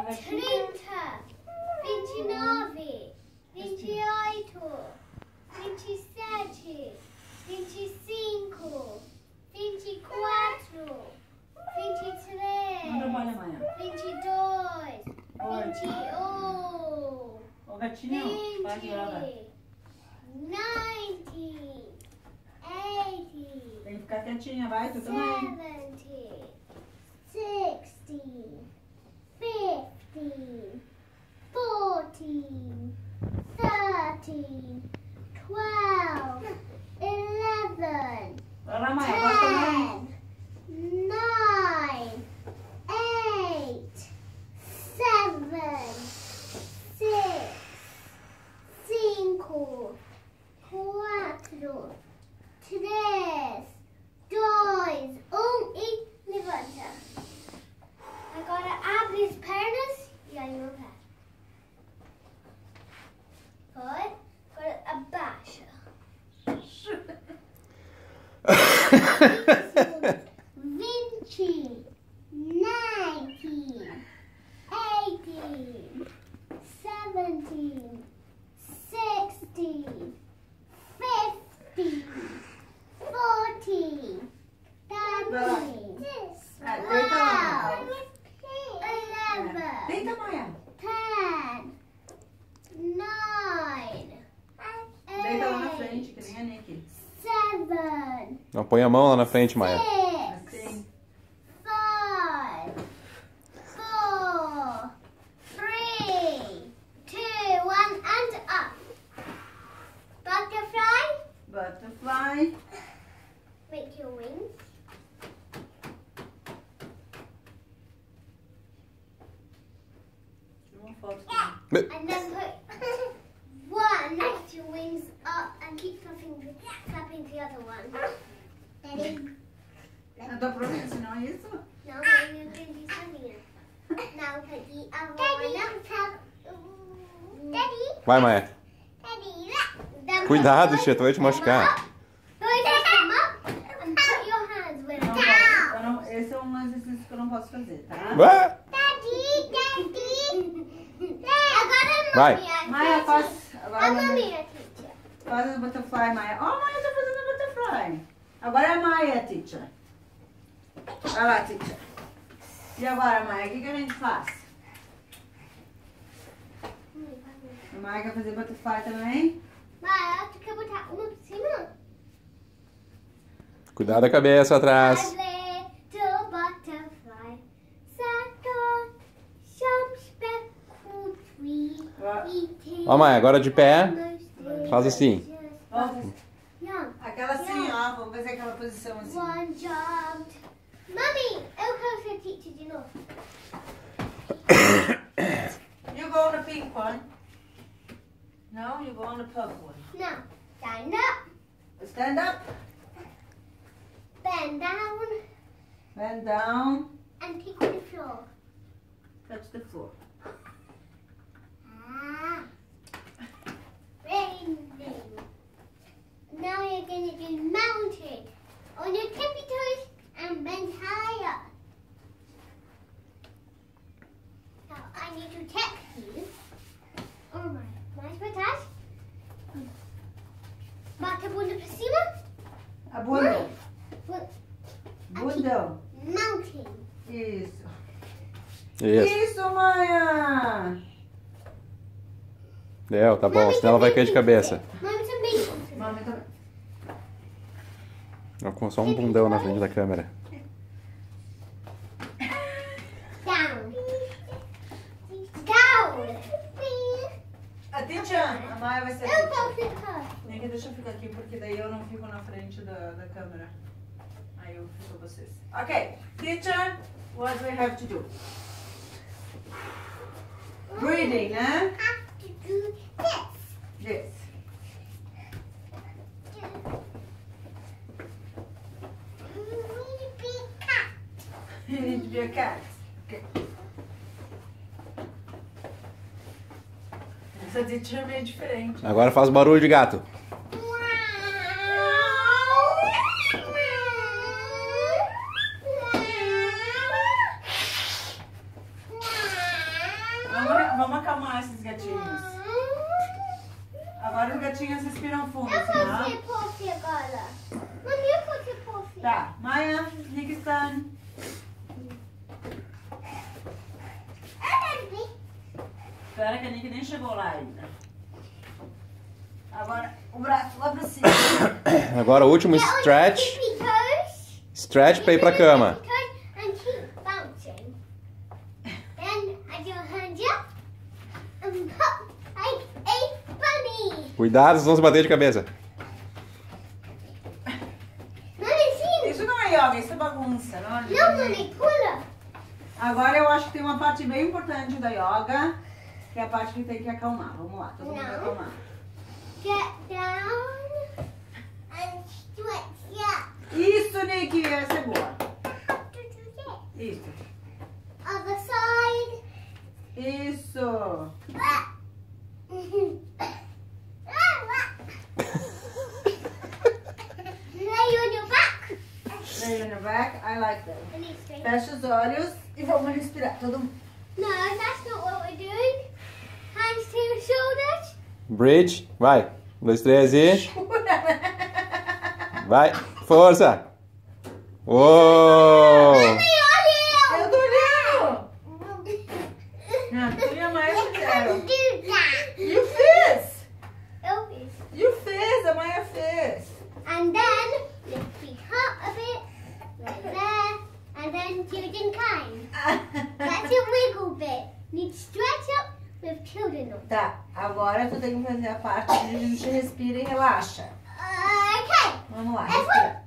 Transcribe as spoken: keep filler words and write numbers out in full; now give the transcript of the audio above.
trinta, vinte e nove, vinte e oito, vinte e sete, vinte e cinco, vinte e quatro, vinte e três, vinte e dois, vinte e um, Ô, gatinho, vai jogar. ninety, eighty, Tem que ficar quietinha, vai, tu também. seventy, sixty, fifty, fourteen, thirteen, twelve, eleven, Vai lá, Maia, gosta também. ten, nine, eight, seven, six, cinco, quatro, três, dois, um e levanta. Agora abre as pernas e aí no pé. Foi? Agora abaixa. Vinte, nineteen, eighteen, seventeen, sixteen, fifteen, fourteen, thirteen, twelve, eleven, Deita, Maia. ten, nine, Deita lá na eight, frente, que nem a Nick. seven, Não, põe a mão lá na frente, Maia. six, Assim. five, four, three, two, one, and up. Butterfly, Butterfly. make your wings. Uma foto. And then put one next to your wings up and keep flapping, flapping the other one. Ready? A tua promessa, não é isso? Now we're going to do something else. Now put the other one up. Daddy, Vai, Maia. Daddy, then Cuidado, put Tia, tu vai te machucar. both of them up and put your hands with Não them. posso, eu não, esse é um exercício que eu não posso fazer, tá? Vai. Daddy, Daddy. Agora a Vai. mummy é Maia, teacher. faz. Agora A a mummy Maia é teacher. faz o butterfly, Maia. Ó, Maia tá fazendo o butterfly. Agora é a Maia, teacher. Vai lá, teacher. E agora, Maia, o que, que a gente faz? A Maia quer fazer butterfly também? Mas tu quer botar uma por cima? Cuidado da cabeça atrás. Five little butterfly sat on some speckled tree, eating Ó, Maia, agora de pé. almost Faz assim. delicious. Vamos. Young. Aquela assim, ó. Vamos fazer aquela posição assim. One jumped. Mummy, eu quero ser teacher de novo. You go on the pink one. No, you go on the purple one. Now, stand up, Stand up, bend down, bend down, and kick the floor. touch the floor. Ah. Raising. Now you're going to do mounted on your tippy toes and bend higher. Now I need to check you. Oh my, mais para trás. Bate a bunda para cima. A bunda. Bu- Bundão. Mounting. Isso. Isso. Isso, Maia. Deu, tá bom, senão ela vai cair de cabeça. Mami também. Mami também. Ó, com só um bundão na frente da câmera. Down. Down. A teacher, a Maia vai ser a Eu teacher. posso ficar. Nem que deixa eu ficar aqui, porque daí eu não fico na frente da, da câmera. Aí eu fico com vocês. Ok, teacher, what do we have to do? Breathing, né? Have to do this. This. You need to be a cat. Okay. Essa teacher é meio diferente. Agora faz barulho de gato. vamos acalmar esses gatinhos. Agora os gatinhos respiram fundo, Eu assim, vou ó. ser puff agora. Mami, eu vou ser puff. Tá, Maia, Nick-san. Espera que a Nick nem chegou lá ainda. Agora o braço lá pra cima. Agora o último stretch. Stretch pra ir pra cama. And keep bouncing. Then I do a hand up and pop like a bunny. Cuidado, senão se bater de cabeça. Mommy, see? Isso não é yoga, isso é bagunça. Não, No, mommy, pull up. Agora eu acho que tem uma parte bem importante da yoga, que é a parte que tem que acalmar. Vamos lá, todo mundo Não. acalmar. Get down and stretch up. Isso, Nick, essa é boa. How to do that? Isso. Other side. Isso. Lay on your back. Lay on your back, I like that. And it's straight. Fecha os olhos e vamos respirar. Todo mundo. No, that's not what we're doing. Hands to your shoulders. Bridge. Vai. Um, dois, três e... Vai. Força. Uou. Eu tô olhando. Não, tu e a Maia fizeram. Do that. You fez. Elvis. You fez, a Maia fez. And then lift feet up a bit, like there, and then children kind. That's a wiggle bit. Need to stretch up with children on. Tá, agora tu tem que fazer a parte onde a gente respira e relaxa. Uh, okay. Vamos lá, Everyone, respira.